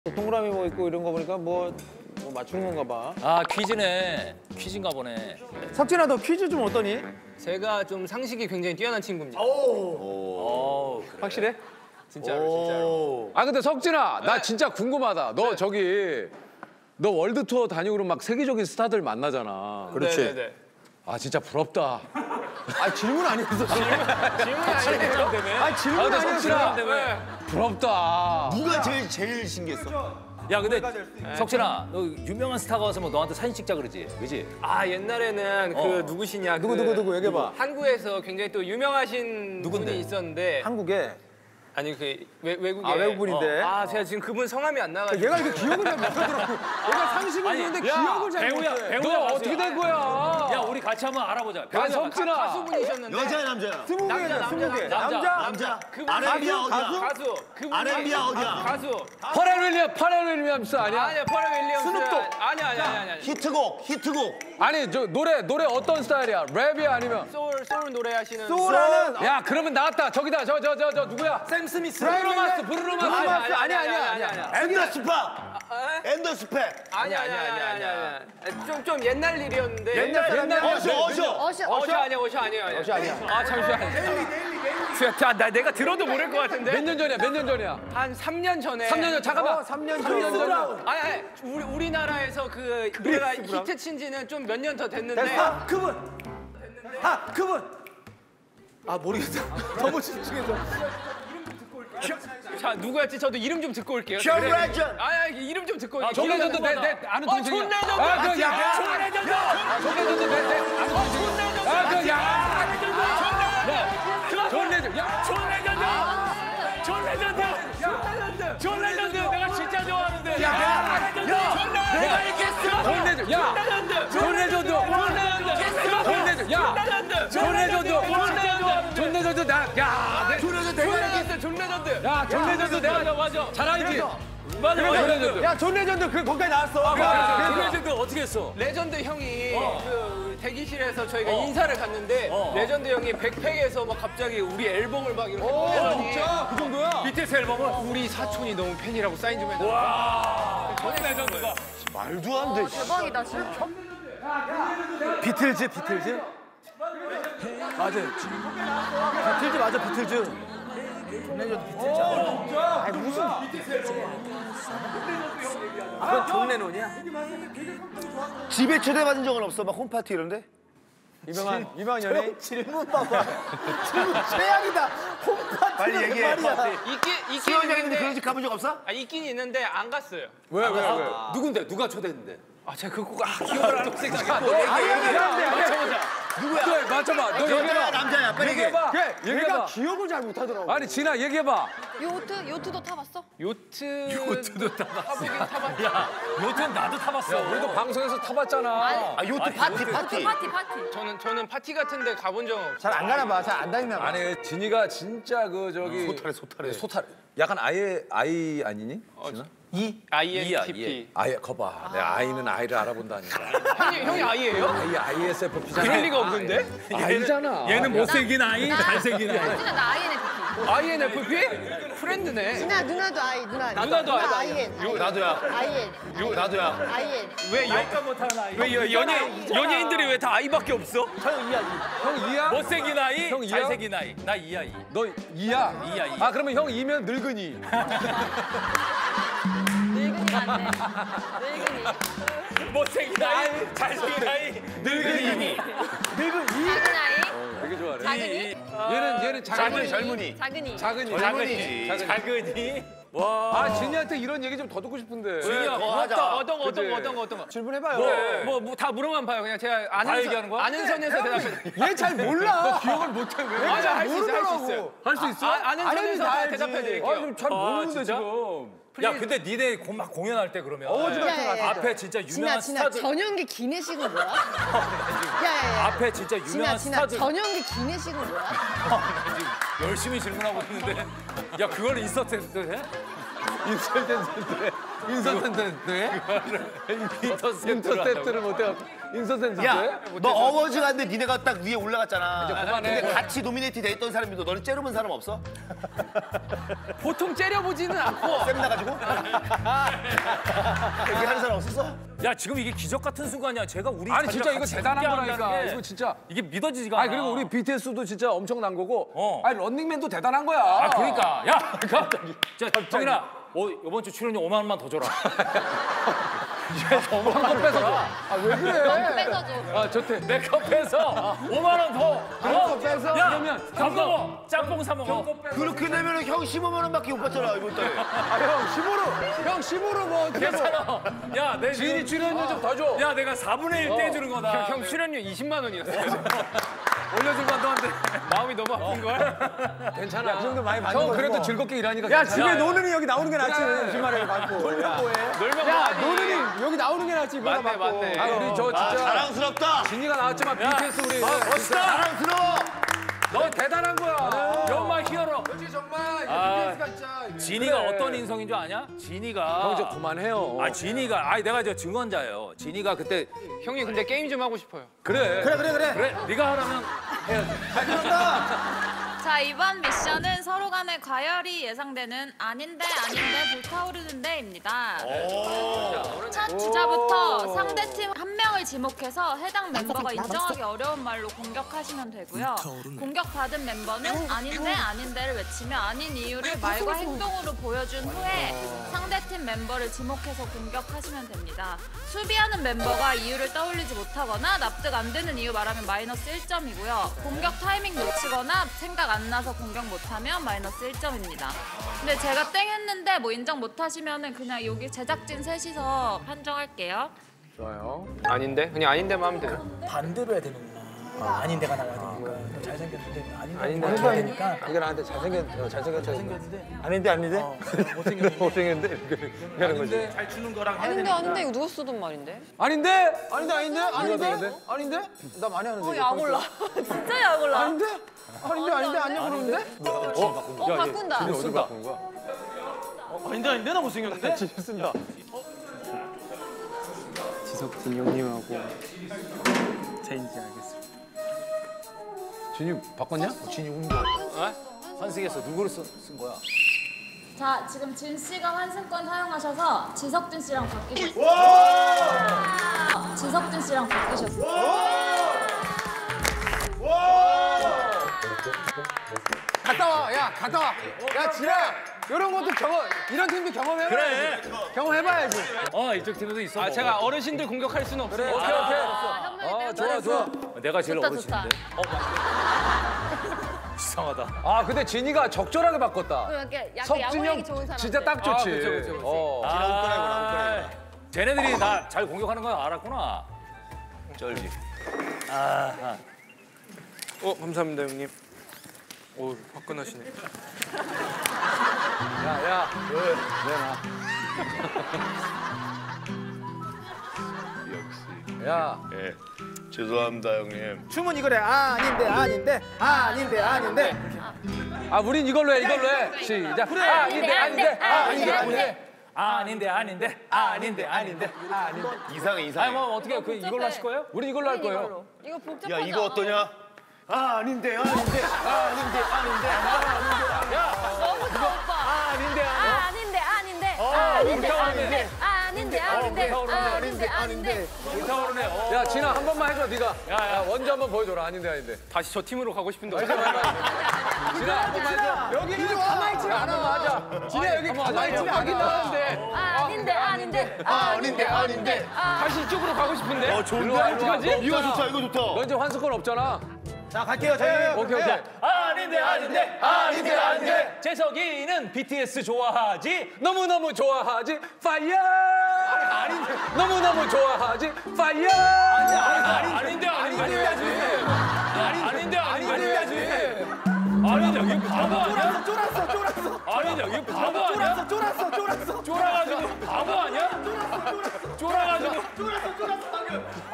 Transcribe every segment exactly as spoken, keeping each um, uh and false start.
동그라미 뭐 있고 이런 거 보니까 뭐, 뭐 맞추는 건가 봐. 아 퀴즈네. 퀴즈인가 보네. 석진아 너 퀴즈 좀 어떠니? 제가 좀 상식이 굉장히 뛰어난 친구입니다. 오. 확실해? 진짜로, 진짜로. 아 근데 석진아 나 진짜 궁금하다. 너 저기 너 월드 투어 다니고 그러면 막 세계적인 스타들 만나잖아. 그렇지. 네네네. 아 진짜 부럽다. 아 질문 아니었어. 질문이 아니에요? 아 질문 근데 아니었어. 석진아 부럽다. 누가 제일 제일 신기했어? 야 근데 석진아 너 유명한 스타가 와서 뭐 너한테 사진 찍자 그러지, 그지? 아 옛날에는 그 어. 누구시냐? 누구 그 누구 누구 얘기해봐. 한국에서 굉장히 또 유명하신 누군데? 분이 있었는데 한국에 아니 그 외, 외국에 아 외국분인데. 어. 아 제가 지금 그분 성함이 안 나가지고 얘가 이렇게 기억을 잘 못하더라고. 얘가 상식은 좋은데 기억을 잘 배우야, 못해. 배우야. 너 어떻게 된 거야? 야 우리 같이 한번 알아보자. 야 배우야, 석진아. 가수분이셨는데 여자야 남자야? 스무 개야 스무 개. 남자. 남자. 남자. 그분 아레비아 가수? 어디야? 가수 그분이 아레비아 어디야? 아, 가수 파렐 윌리엄 파렐 윌리엄스 아니야? 아니야 퍼렐 윌리엄스 스눕독. 아니야 아니야 아니야 아니야 히트곡 히트곡. 아니 저 노래 노래 어떤 스타일이야? 랩이야 아니면? 소울 소울 노래하시는 소라는 야 그러면 나왔다. 저기다 저 저 저 저 누구야? 샘 스미스. 브루노 마스 브루노 마스. 아니 아니 아니 아니 아니. 엔더스파. 엔더스펙. 아니야 아니야 아니야 아니야 좀 좀 옛날 일이었는데 옛날 옛날 어셔 어셔. 어셔 어시 아니야 어시 아니야 어시 아니야. 아 잠시만 자, 나 내가 들어도 모를 것 같은데 몇 년 전이야? 몇 년 전이야? 한 삼 년 전에 삼 년 전 잠깐만. 어, 삼 년 삼 년 전. 전. 아니 아니 우리 우리나라에서 그 노래가 히트 친 지는 좀 몇 년 더 됐는데 됐어? 그분. 아 그분. 아 모르겠다. 너무 집중해서. 자 누구였지 저도 이름 좀 듣고 올게요 존 그래. 레전드. 아니 아니 이름 좀 듣고 올게요 존 기억이 레전드 안 내, 나. 내 아는 어, 동생이야. 존 레전드 아, 그, 야, 맞지? 존 레전드. 존 레전드 내, 내 아는 동생이야. 아, 그, 야. 존 레전드. 야, 존 레전드. 존 레전드. 존 레전드. 내가 진짜 좋아하는데. 야, 야, 내가 이겼어. 존 레전드. 야, 존 레전드. 존 레전드. 야, 존 레전드. 존 레전드. 나, 야, 내- 존 레전드 내가 이겼어 존 레전드 야, 존 레전드 내가 맞아. 잘 알지? 맞아. 존 맞아. 레전드. 야 존 레전드 그 거기까지 나왔어. 존 레전드 어떻게 했어? 레전드 형이 그 대기실에서 저희가 어. 인사를 갔는데 어. 레전드 형이 백팩에서 막 갑자기 우리 앨범을 막 이렇게 꺼내더니 진짜 그 정도야? 비티에스 앨범을? 우리 사촌이 너무 팬이라고 사인 좀 해달라 존 레전드가. 말도 안 돼. 대박이다 진짜. 비틀즈 비틀즈. 맞아. 비틀즈 맞아 비틀즈. 존 레전드 비틀즈. 아니 무슨? 그건 존 레논이야? 집에 초대받은 적은 없어? 막 홈파티 이런데? 유명한 유명한 연예인. 질문 봐봐. 질문 최악이다. 홈파티는 빨리 얘기해. 말이야. 있긴 있긴 수영장인데 있는데 그런 집 가본 적 없어? 아 있긴 있는데 안 갔어요 왜, 왜, 왜? 누군데? 누가 초대했는데? 아 제가 그거 아, 기억을 안 하고 생각했고 누구야? 그래, 맞춰봐. 너 여자야 얘기해봐. 남자야 빨리 얘기해. 얘기해봐. 그래, 얘가 얘기해봐. 기억을 잘 못하더라고. 아니, 진아, 얘기해봐. 요트 요트도 타봤어? 요트 요트도 타보긴 타봤죠 요트는 나도 타봤어. 우리도 방송에서 타봤잖아. 아 요트 파티 파티. 파티 파티. 저는 저는 파티 같은데 가본 적 없어요 잘 안 가나 봐. 잘 안 다니나 봐. 아니, 진이가 진짜 그 저기 소탈해 소탈해. 소탈. 약간 아이 아이 아니니? 진아? 아이엔티피 아이 거봐. 내 아이는 아이를 알아본다니까. 형이 형이 아이예요? 아이 아이에스에프피잖아. 그럴 리가 없는데 아이잖아. 얘는 못생긴 아이, 잘생긴 아이. 진짜 나 아이엔에프피. 아이엔에프피? 프렌드네 진아 누나도 아이 누나. 누나도 아이. 아이엔. 요 나도야 아이엔. 요 나도야 아이엔. 왜 여, 못하는 아이. 왜 여, 연예 연예인들이 왜 다 아이밖에 없어? 형 이야? 못생긴 아이, 형 이야? 잘생긴 아이. 나 이야 이. 너 이야? 이야, 이. 아 그러면 형 이면 늙은이. 늙은이 같네. 늙은이. 못생긴 아이, 잘생긴 아이, 늙은이. 작은 아이. 되게 좋아해. 작은이. 얘는 얘는 작은이 젊은이. 작은이. 작은이. 젊은이지. 작은이. 작은이. 와. 아 진이한테 이런 얘기 좀 더 듣고 싶은데. 진이야, 고맙다 어떤 거 어떤 그치? 거 어떤 거 어떤 거 질문해봐요. 뭐 뭐 다 물어만 봐요 그냥 제가 아는 다 선- 얘기하는 거야? 아는 선에서 대답해 얘 잘 몰라. 기억을 못해 왜? 맞아 할 수 있어 할 수 모르더라고. 있어요 할 수 있어? 아, 아는 아는 선에서 다 다 알지. 대답해 아, 드릴게요 좀 잘 모르는데 진짜? 지금. 야, 근데 니네 고- 막 공연할 때 그러면 어디 같은 거 야, 야, 야. 앞에 진짜 진아 유명한 진아 스타들 전용기 기내식은 뭐야? 야야야. 앞에 진짜 진아 유명한 진아 스타들 전용기 기내식은 뭐야? 지금 열심히 질문하고 있는데 야 그걸 인서트 해도 돼? 인서센트인데 인서센트인데 인터셉트를 못해갖고 인서센트인데. 야, 너 어워즈 갔는데 니네가 딱 위에 올라갔잖아. 그만해. 근데 같이 노미네이트 돼 있던 사람들도 너를 째려본 사람 없어? 보통 째려보지는 않고 쌤 나가지고? 얘기하는 사람 없었어? 야 지금 이게 기적 같은 순간이야. 제가 우리 아니 진짜 자리가 이거 같이 대단한 함께 한다는 거라니까. 게 이거 진짜. 이게 믿어지지가 않아. 아니 그리고 우리 비티에스도 진짜 엄청난 거고. 어. 아니 런닝맨도 대단한 거야. 아 그러니까 야 갑자기. 자 정인아, 어 이번 주 출연료 오만 원만 더 줘라. 한거 뺏어줘. 아왜 그래? 뺏어줘. 아 좋대. 내 컵에서 오만 원 더. 그거 뺏어. 야 그러면 밥 먹어. 짬뽕 사 먹어. 그렇게 되면 형 십오만 원밖에 못 받잖아, 이번 달에. 아형 십오로 형 십오로 뭐 어떻게 뭐. 괜찮아. 야, 내 지인이 출연료 좀 더 줘. 야, 내가 사분의 일 떼주는 거다. 형 출연료 이십만 원이었어요. 올려줄 만도 한데. 마음이 너무 아픈 걸. 괜찮아. 그 정도 많이 받는 형 거고. 그래도 즐겁게 일하니까. 야, 괜찮아. 집에 노는이 여기 나오는 게 낫지. 주말에 받고. 놀면 뭐해? 놀면 야, 뭐하니? 노는이 여기 나오는 게 낫지. 이거나 맞네, 받고. 맞네. 아 우리 저 아, 진짜 자랑스럽다. 진이가 나왔지만 비티에스 우리 멋있다. 자랑스러워. 너 대단한 거야. You're my hero. 솔직히 정말 아, 비티에스가 진짜. 진이가 어떤 인성인 줄 아냐? 진이가. 형 좀 그만해요. 아, 진이가. 아니, 내가 저 증언자예요. 진이가 그때. 형님 근데 게임 좀 하고 싶어요. 그래. 그래, 그래, 그래. 그래, 네가 하라면 해야지. 자, 이번 미션은 서로 간의 과열이 예상되는 아닌데 아닌데 불타오르는데입니다. 첫 주자부터 상대팀 한 명을 지목해서 해당 멤버가 인정하기 어려운 말로 공격하시면 되고요. 공격받은 멤버는 아닌데 아닌데를 외치며 아닌 이유를 말과 행동으로 보여준 후에 상대팀 멤버를 지목해서 공격하시면 됩니다. 수비하는 멤버가 이유를 떠올리지 못하거나 납득 안 되는 이유 말하면 마이너스 일 점이고요. 공격 타이밍 놓치거나 생각 안 나서 공격 못하면 마이너스 일 점입니다. 근데 제가 땡 했는데 뭐 인정 못하시면은 그냥 여기 제작진 셋이서 판정할게요. 좋아요. 아닌데? 그냥 아닌데만 하면 돼요. 반대로 해야 되는구나. 아닌 데가 나와야 되니까. 너 잘생겼는데 아닌데 아닌데. 아닌데 해야 되니까. 이거 나한테 잘생겼 어, 잘생겼 잘생겼는데 아닌데, 아닌데? 어, 못생겼는데. 못생겼는데 이렇게 하는 거지. 잘 추는 거랑 해야 아닌데 되니까. 아닌데 이거 누가 쓰던 말인데? 아닌데? 아닌데 아닌데? 아닌데? 아닌데? 아닌데? 나 많이 하는데. 어, 약 올라. 진짜 약 올라. 아닌데? 아닌데, 아닌데, 아니야 그러는데? 어, 바꾼다. 어디 바꾸는 거야? 아닌데, 아닌데? 나 못생겼는데? 쓴다. 지석진 형님하고 제인지 알겠습니다. 진이 바꿨냐? 진이 운 거. 환승했어. 누구를 쓴, 쓴 거야? 자, 지금 진 씨가 환승권 사용하셔서 지석진 씨랑 바뀌셨어요. 지석진 씨랑 바뀌셨어요. 갔다 와. 야, 갔다 와. 야, 진아. 이런 것도 경험, 이런 팀도 경험해봐야지. 그래. 경험해봐야지. 어, 이쪽 팀에도 있어. 아 뭐. 제가 어르신들 공격할 수는 없어요. 그래, 오케이, 오케이. 아, 형님이 어, 좋아, 좋아. 내가 제일 좋다, 어르신인데. 어, 이상하다. 아, 근데 진이가 적절하게 바꿨다. 이렇게 약간 석진 야구력이 형 좋은 사람. 진짜 딱 좋지. 아, 그쵸, 그쵸, 그쵸. 어. 아, 쟤네들이 나 잘 공격하는 거 알았구나. 쩔지. 아, 어 감사합니다 형님. 오 화끈하시네. 야, 야. 왜? 왜 나? 야. 예. 죄송합니다, 형님. 춤은 이거래. 아, 아닌데, 아닌데, 아닌데, 아닌데. 아, 우린 이걸로 해, 이걸로 해. 시작. 아, 아닌데, 아닌데, 아, 아닌데, 아닌데. 아닌데 아닌데 아닌데 아닌데 아닌데. 이상해, 이상해. 아니 뭐 어떻게 그 이걸로 하실 거예요? 우린 이걸로 할 거예요. 이거 복잡하지 야, 이거 않아? 어떠냐? 아, 아닌데, 아닌데, 아닌데, 아닌데, 아닌데. 너무 좋아 오빠. 아닌데 아, 아닌데 아닌데. 아, 아닌데 불타오르네. 아닌데. 아, 아닌데 아닌데. 불타오르네. 아, 아닌데 아닌데. 불타오르네. 어. 야, 진아, 한 번만 해줘, 네가. 야, 야. 야, 원주 한번 보여줘라. 아닌데, 아닌데. 다시 저 팀으로 가고 싶은데. 진아, 한 번만 해줘. 여기는 가만히 있지 한 번만 하자. 진아, 여기 가만히 있으면 아기 나왔는데. 아, 아닌데 아닌데. 아, 아닌데, 아닌데. 아, 다시 이쪽으로 가고 싶은데. 어, 좋은데? 어떡하지? 이거 좋다, 이거 좋다. 너 이제 환승권 없잖아. 자, 갈게요. 저희. 오케이, 오케이. 아닌데 아닌데 아닌데 아닌데. 재석이는 비티에스 좋아하지? 너무너무 좋아하지? 파이어! 아닌데. 너무너무 좋아하지? 파이어! 아닌데 아닌데 아닌데 아닌데 아닌데 아닌데 이거 바보 아니야? 쫄았어, 쫄았어. 아닌데 이거 바보 아니야? 쫄았어, 쫄았어, 쫄았어. 쫄아가지고 바보 아니야? 쫄아가지고 쫄았어, 쫄았어, 방금.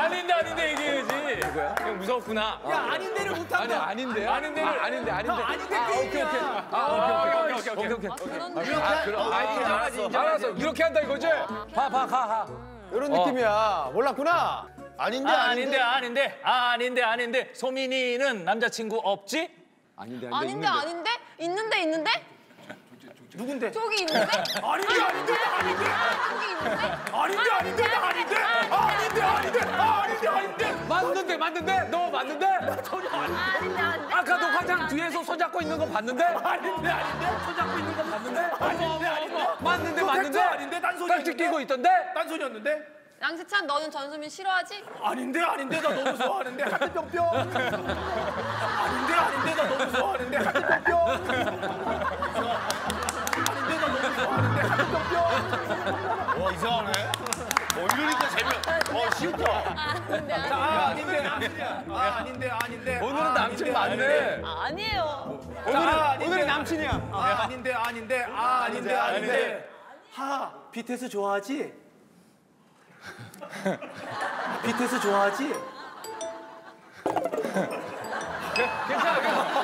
아닌데 아닌데 얘기해야지. 형 무섭구나. 야 아닌데를 못한다. 아니 아닌데. 아닌데를- 아, 아닌데 아닌데. 아닌데 아, 오케이 오케이. 게임이야. 아 오케이 오케이 오케이 오케이 오케이. 아 그럼 아 인정하지 알았어. 이렇게 한다 이거지? 봐봐 가 가. 이런 느낌이야. 몰랐구나. 아닌데 아, 아닌데 아닌데 아닌데 아닌데 소민이는 남자친구 없지? 아닌데 아닌데 아닌데 있는데 있는데 누군데? 저기 있는데 아닌데 아닌데 아닌데 저기 있는데 아닌데 아닌데 아닌데 아닌데 아닌데 아닌데 아닌데 맞는데 맞는데 너 맞는데? 아닌데 아닌데 아까 너 화장 뒤에서 손잡고 있는 거 봤는데? 아닌데 아닌데 손잡고 있는 거 봤는데? 아닌데 아닌데 맞는데 그거 맞는데? 팩트 아닌데 딴소리 딱지 끼고 있던데? 딴소리였는데 양세찬 너는 전수민 싫어하지? 아닌데 아닌데 나 너무 좋아하는데 하트 뿅뿅 아닌데 아닌데 나 너무 좋아하는데 하트 뿅뿅 아닌데 나 너무 좋아하는데 하트 뿅뿅 어 이상하네. 어 이러니까 재미. 어 쉽다. 아닌데 아 아닌데 아닌데 아니야 아 아닌데 아닌데 오늘은 아, 남친 아닌데, 맞네. 아니에요 오늘은 오늘은 남친이야. 아 아닌데 아닌데 아 아닌데 아닌데 하 비테스 좋아하지? 비테스 좋아하지? 괜찮아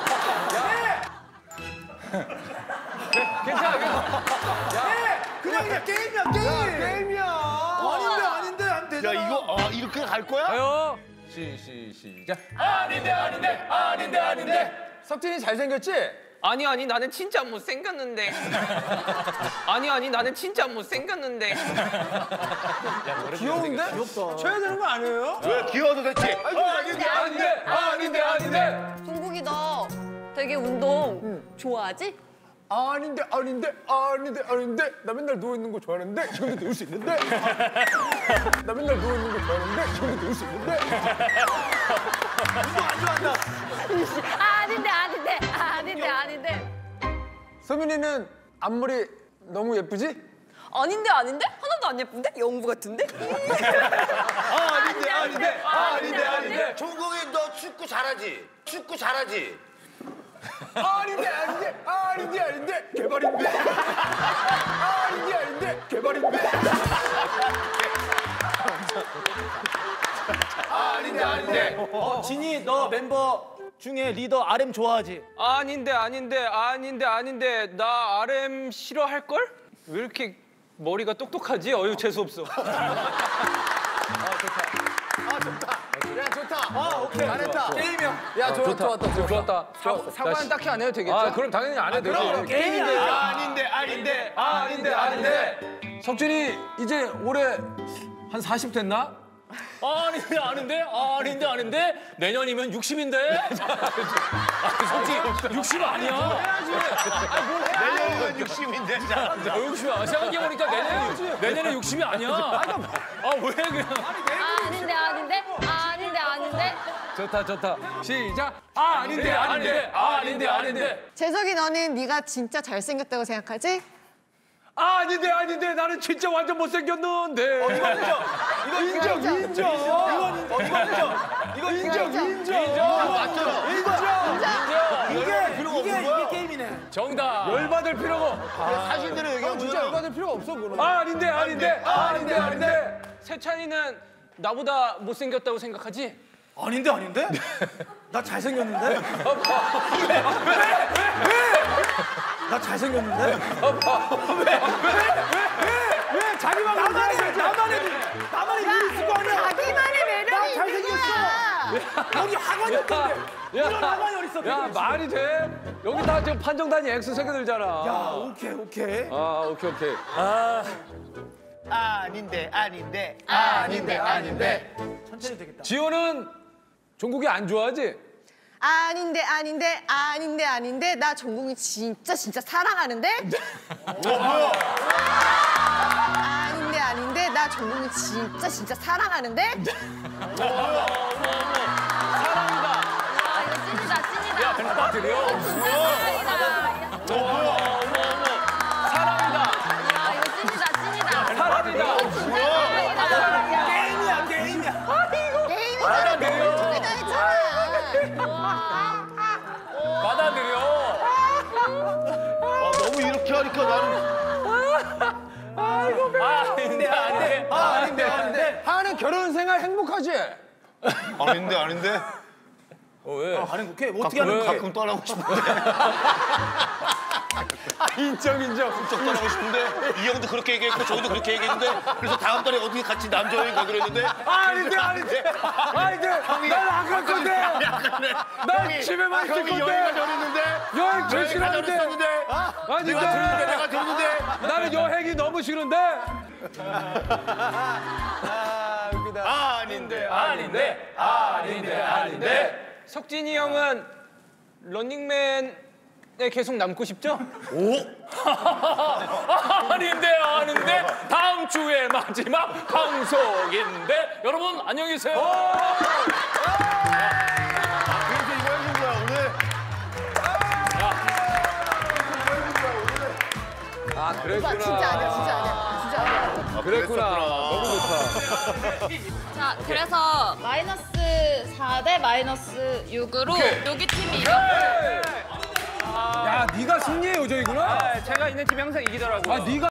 괜찮아. 그냥 그냥 게임이야 게임 게임이야. 아닌데 아닌데 안 야 되잖아 이거 어 이렇게 갈 거야? 가요. 시시 시작. 아닌데 아닌데 아닌데 아닌데 석진이 잘생겼지? 아니 아니 나는 진짜 못생겼는데. 아니 아니 나는 진짜 못생겼는데. 귀여운데? 귀엽다. 쳐야 되는 거 아니에요? 왜 귀여워도 됐지? 아닌데 아닌데 아닌데 아닌데. 종국이 너 되게 운동 좋아하지? 아닌데 아닌데 아닌데 아닌데 나 맨날 누워 있는 거 좋아하는데 지금도 누울 수 있는데 나 맨날 누워 있는 거 좋아하는데 지금도 누울 수 있는데 아닌데 아닌데 아닌데 아닌데 소민이는 앞머리 너무 예쁘지? 아닌데 아닌데 하나도 안 예쁜데 영구 같은데? 아닌데 아닌데 아닌데 아닌데 종국이 너 축구 잘하지? 축구 잘하지? 아닌데 아닌데 아닌데 아닌데 개발인데 아닌데 아닌데 개발인데 아닌데 아닌데. 어 진이 너 멤버 중에 리더 알엠 좋아하지? 아닌데 아닌데 아닌데 아닌데 나 알엠 싫어할 걸? 왜 이렇게 머리가 똑똑하지? 어유 재수 없어. 야 좋다. 아 오케이 잘했다. 게임이야 야 좋았다 좋았다 좋았다. 좋았다. 사과는 딱히 안 해도 되겠죠? 아 그럼 당연히 안 해도 되지. 게임인데 아닌데 아닌데 아닌데 아닌데. 석진이 이제 올해 한 사십 됐나? 아닌데 아닌데 아닌데 아닌데 내년이면 육십인데. 솔직히 육십 아니야. 내년이면 육십인데. 어, 육십이야. 생각해보니까 내년에 내년에 육십이 아니야. 아 왜 그냥? 아닌데 아닌데 아닌데 아닌데 좋다 좋다. 시작. 아닌데 아닌데 아닌데 아닌데 아닌데. 재석이 너는 네가 진짜 잘생겼다고 생각하지? 아닌데 아닌데 나는 진짜 완전 못생겼는데. 이거 인정 이거 인정 인정 이건 인정 이거 인정 이거 인정 인정 맞잖아. 이게 필요가 이게 없는 거야. 이게 게임이네 정답. 열받을 필요가 없. 사실대로 얘기하면 진짜 열받을 필요가 없어 그거는. 아닌데 아닌데 아닌데 아닌데. 세찬이는 나보다 못생겼다고 생각하지? 아닌데 아닌데 나 잘생겼는데 나 잘생겼는데 왜왜왜 자기만 나만의 나만의 나만의 일이 있을 거 아니야 자기만의 매력이 나 있는 잘생겼어 거야. 여기 학원이 없는데 이런 학원이 어디 있어 야 말이 돼? 여기 다 지금 판정단이 X 새끼들잖아. 야 오케이 오케이 아 오케이 오케이. 아닌데 아닌데 아닌데 아닌데 천천히 되겠다 지호는 종국이 안 좋아하지? 아닌데 아닌데 아닌데 아닌데 나 종국이 진짜 진짜 사랑하는데? 아닌데 아닌데 나 종국이 진짜 진짜 사랑하는데? 아 이거 찐이다 찐이다 받아들여. 찐이다 사랑이다. 야 이거 찐이다 찐이다 사랑이다. 게임이야 게임이야 게임이잖아. 종국이다 했잖아. 받아들여. 아, 너무 이렇게 하니까 나는 아닌데 아닌데 아닌데 아닌데 하는 결혼 생활 행복하지? 아닌데 아닌데. 어 왜? 아니 오케이 뭐 어떻게 하는 거야? 가끔 떠나고 싶은데. 인정 인정. 좀 떠나고 싶은데 이 형도 그렇게 얘기했고 저기도 그렇게 얘기했는데 그래서 다음 달에 어떻게 같이 남자 여행 가기로 했는데. 아닌데 아닌데 아닌데 난 안 갈 건데. 난 집에만 있을 형이 건데. 여행 가자고 했는데. 여행 제일 여행 가자고 싫어하는데. 했었는데. 아닌데. 내가 들었는데 내가 들었는데. 나는 여행이 너무 싫은데. 아닌데 아닌데 아닌데 아닌데. 석진이 형은 런닝맨에 계속 남고 싶죠? 아닌데 아닌데 다음 주에 마지막 방송인데 여러분 안녕히 계세요. 그래서 이거 해준 거야 오늘. 아 오빠 그랬구나. 진짜 아니야, 진짜 아니야. 진짜 아니야. 그랬구나. 너무 좋다. 자, 그래서 마이너스 사 대 마이너스 육으로 여기 팀이 이겼고 야 네가 승리의 요정이구나. 아, 제가 있는 팀이 항상 이기더라고요. 아 네가